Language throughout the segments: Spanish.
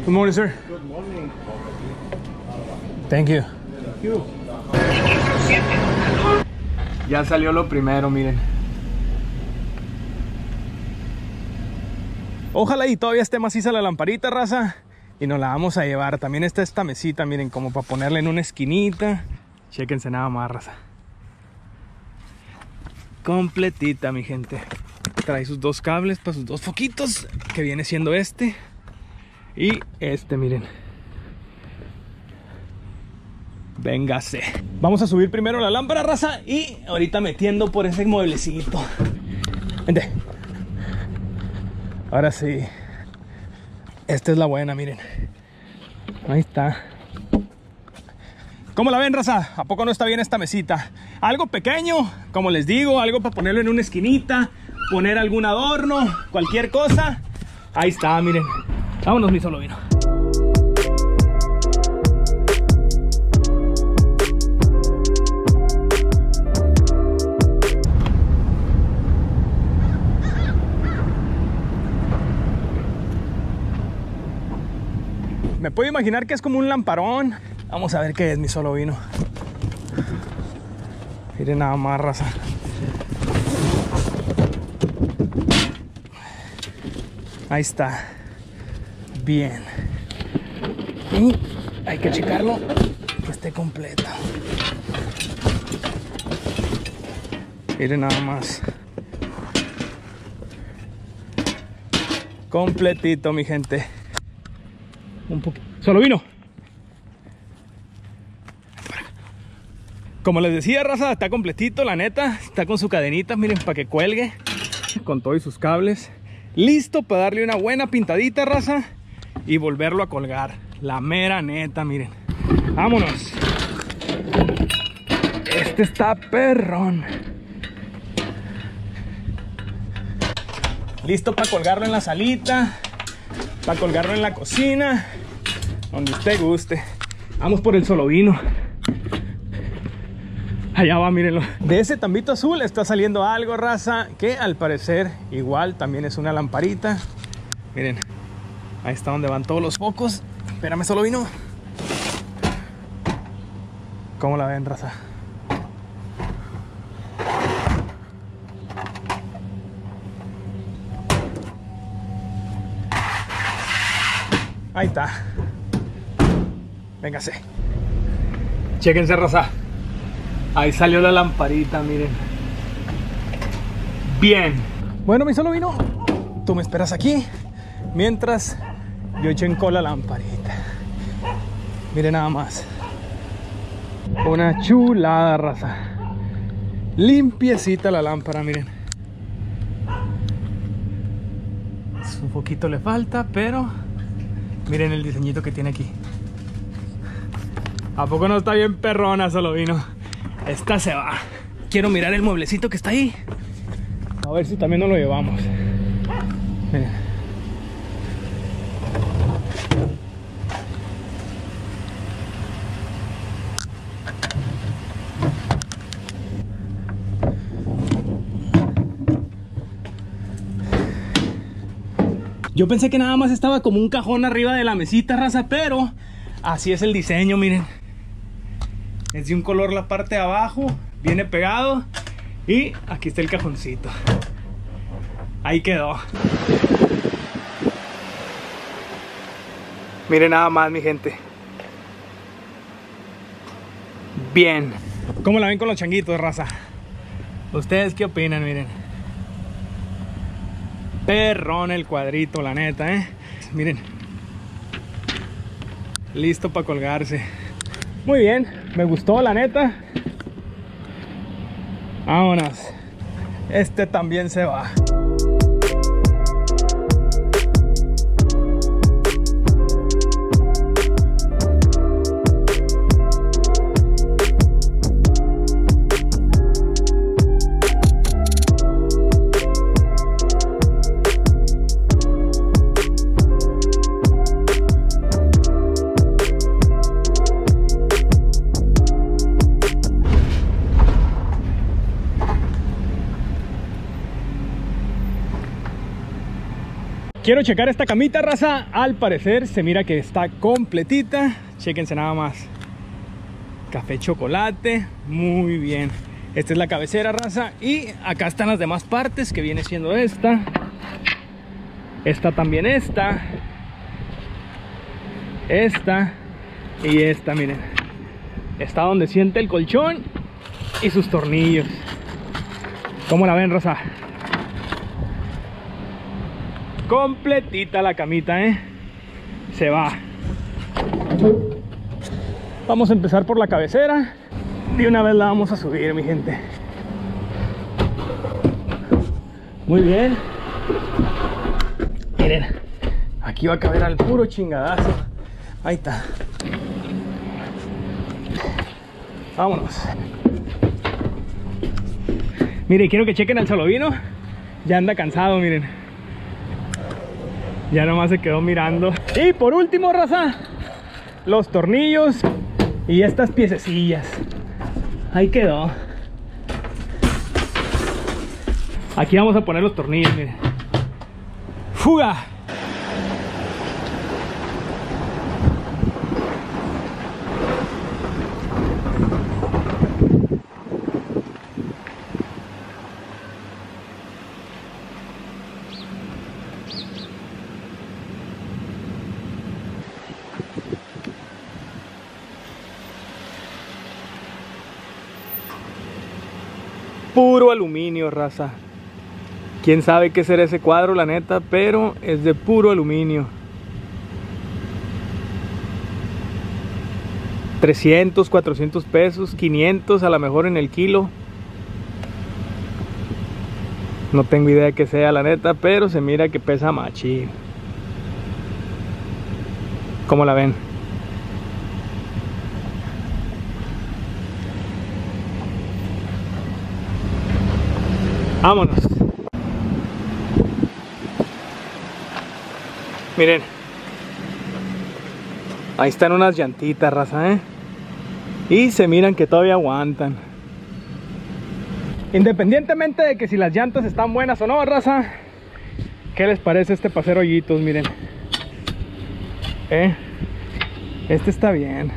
Good morning, sir. Good morning. Thank you. Thank you. Ya salió lo primero, miren. Ojalá y todavía esté maciza la lamparita, raza. Y nos la vamos a llevar. También está esta mesita, miren, como para ponerla en una esquinita. Chéquense nada más, raza. Completita, mi gente. Trae sus dos cables para sus dos foquitos, que viene siendo este y este, miren. Véngase. Vamos a subir primero la lámpara, raza, y ahorita metiendo por ese mueblecito. Vente. Ahora sí. Esta es la buena, miren. Ahí está. ¿Cómo la ven, raza? ¿A poco no está bien esta mesita? Algo pequeño, como les digo, algo para ponerlo en una esquinita, poner algún adorno, cualquier cosa. Ahí está, miren. Vámonos, mi solo vino. Me puedo imaginar que es como un lamparón. Vamos a ver qué es, mi solo vino. Miren nada más, raza. Ahí está. Bien. Y hay que checarlo que esté completo. Miren nada más. Completito, mi gente. Un poquito. Solo vino. Como les decía, raza, está completito, la neta. Está con su cadenita, miren, para que cuelgue. Con todos sus cables. Listo para darle una buena pintadita, raza. Y volverlo a colgar. La mera neta, miren. Vámonos. Este está perrón. Listo para colgarlo en la salita. Para colgarlo en la cocina. Donde usted guste. Vamos por el solo vino. Allá va, mírenlo. De ese tambito azul está saliendo algo, raza, que al parecer igual también es una lamparita. Miren, ahí está donde van todos los focos. Espérame, solo vino. ¿Cómo la ven, raza? Ahí está. Véngase. Chéquense, raza. Ahí salió la lamparita, miren. Bien. Bueno, mi solo vino. Tú me esperas aquí mientras yo echo en cola la lamparita. Miren nada más. Una chulada, raza. Limpiecita la lámpara, miren. Un poquito le falta, pero miren el diseñito que tiene aquí. ¿A poco no está bien perrona, solo vino? Esta se va. Quiero mirar el mueblecito que está ahí. A ver si también nos lo llevamos. Miren. Yo pensé que nada más estaba como un cajón arriba de la mesita, raza, pero así es el diseño, miren. Es de un color la parte de abajo, viene pegado y aquí está el cajoncito. Ahí quedó. Miren nada más, mi gente. Bien. ¿Cómo la ven con los changuitos, raza? ¿Ustedes qué opinan? Miren. Perrón el cuadrito, la neta, ¿eh? Miren. Listo para colgarse. Muy bien, me gustó, la neta. Vámonos. Este también se va. Quiero checar esta camita, raza. Al parecer se mira que está completita. Chéquense nada más. Café chocolate. Muy bien. Esta es la cabecera, raza. Y acá están las demás partes, que viene siendo esta. Esta también, esta. Esta. Y esta, miren. Está donde siente el colchón y sus tornillos. ¿Cómo la ven, raza? Completita la camita, se va. Vamos a empezar por la cabecera. De una vez la vamos a subir, mi gente. Muy bien. Miren, aquí va a caber al puro chingadazo. Ahí está. Vámonos. Miren, quiero que chequen al Solovino. Ya anda cansado, miren. Ya nomás se quedó mirando. Y por último, raza, los tornillos y estas piececillas. Ahí quedó. Aquí vamos a poner los tornillos, miren. ¡Fuga! Puro aluminio, raza. Quién sabe qué será ese cuadro, la neta, pero es de puro aluminio. 300, 400 pesos, 500 a lo mejor en el kilo. No tengo idea de qué sea, la neta, pero se mira que pesa machín. ¿Cómo la ven? Vámonos. Miren. Ahí están unas llantitas, raza, y se miran que todavía aguantan. Independientemente de que si las llantas están buenas o no, raza, ¿qué les parece este para hacer hoyitos? Miren. Este está bien.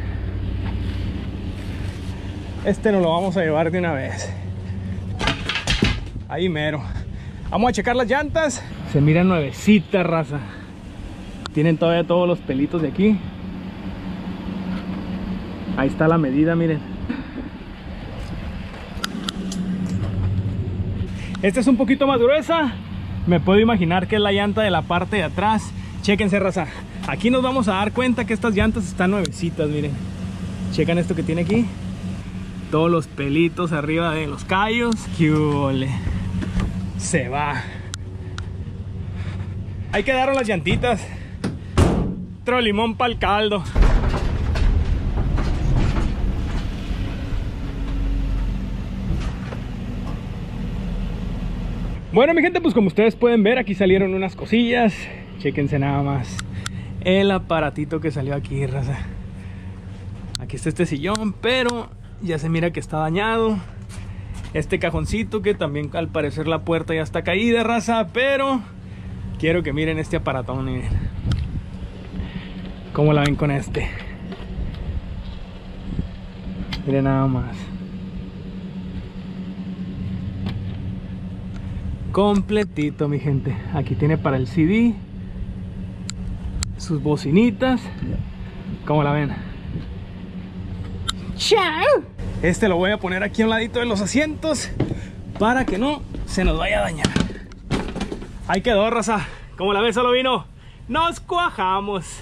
Este nos lo vamos a llevar de una vez. Ahí mero. Vamos a checar las llantas. Se miran nuevecitas, raza. Tienen todavía todos los pelitos de aquí. Ahí está la medida, miren. Esta es un poquito más gruesa. Me puedo imaginar que es la llanta de la parte de atrás. Chéquense, raza. Aquí nos vamos a dar cuenta que estas llantas están nuevecitas, miren. Checan esto que tiene aquí. Todos los pelitos arriba de los callos. ¡Qué ole! Se va. Ahí quedaron las llantitas. Otro limón para el caldo. Bueno, mi gente, pues como ustedes pueden ver, aquí salieron unas cosillas. Chéquense nada más el aparatito que salió aquí, raza. Aquí está este sillón, pero ya se mira que está dañado. Este cajoncito, que también al parecer la puerta ya está caída, raza. Pero quiero que miren este aparatón, miren. ¿Cómo la ven con este? Miren nada más. Completito, mi gente. Aquí tiene para el CD, sus bocinitas. ¿Cómo la ven? ¡Chao! Este lo voy a poner aquí a un ladito de los asientos para que no se nos vaya a dañar. Ahí quedó, raza. ¿Cómo la ves, Solovino? Nos cuajamos.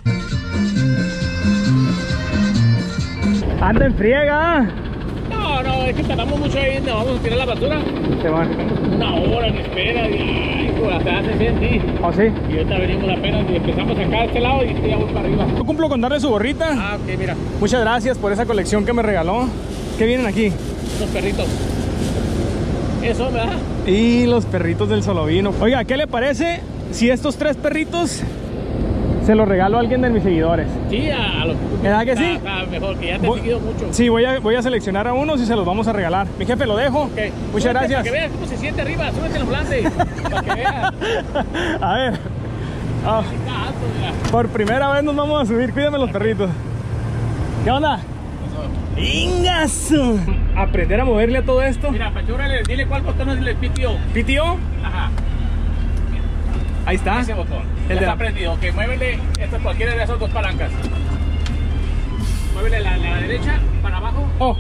Anda en friega. No, es que tardamos mucho ahí, nos vamos a tirar la basura. Se van. Una hora en espera, y hasta hace 100 días. ¿Oh, sí? Y ahorita venimos apenas y empezamos acá de este lado y ya voy para arriba. Yo cumplo con darle su gorrita. Ah, ok, mira. Muchas gracias por esa colección que me regaló. ¿Qué vienen aquí? Los perritos. Eso, ¿verdad? Y los perritos del Solovino. Oiga, ¿qué le parece si estos 3 perritos se los regalo a alguien de mis seguidores? Sí, a los... ¿Verdad que sí? Está mejor, que ya te he seguido mucho. Sí, voy a seleccionar a unos y se los vamos a regalar. Mi jefe, lo dejo. Okay. Muchas gracias. Para que veas cómo se siente arriba, súbete en el volante. Para que veas. A ver. Ah, Está alto, mira. por primera vez nos vamos a subir. Cuídame los perritos. ¿Qué onda? ¡Ingazo! Aprender a moverle a todo esto. Mira, apachúrale, dile cuál botón es el PTO. ¿PTO? Ajá. Ahí está. Ese botón. El Ya de está la... prendido. Ok, muévele cualquiera de esas dos palancas. Muévele la derecha para abajo. Oh,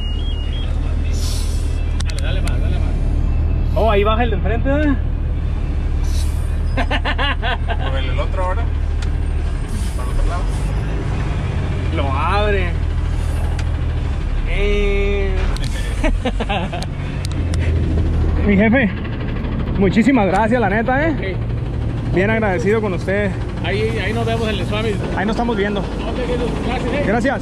Dale más, dale más. oh, ahí baja el de enfrente. ¿Eh? Muévele el otro ahora. Para el otro lado. Lo abre. Mi jefe, muchísimas gracias, la neta, Ok. Bien agradecido con usted. Ahí nos vemos en el Swami. Ahí nos estamos viendo. Gracias, Gracias.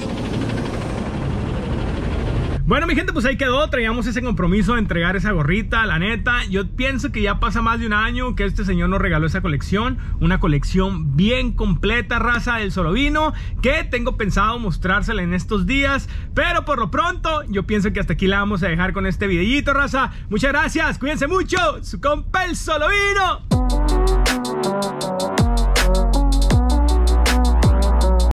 Bueno, mi gente, pues ahí quedó. Traíamos ese compromiso de entregar esa gorrita. La neta, yo pienso que ya pasa más de un año que este señor nos regaló esa colección. Una colección bien completa, raza del Solovino, que tengo pensado mostrársela en estos días. Pero por lo pronto, yo pienso que hasta aquí la vamos a dejar con este videíto, raza. Muchas gracias, cuídense mucho. Su compa el Solovino.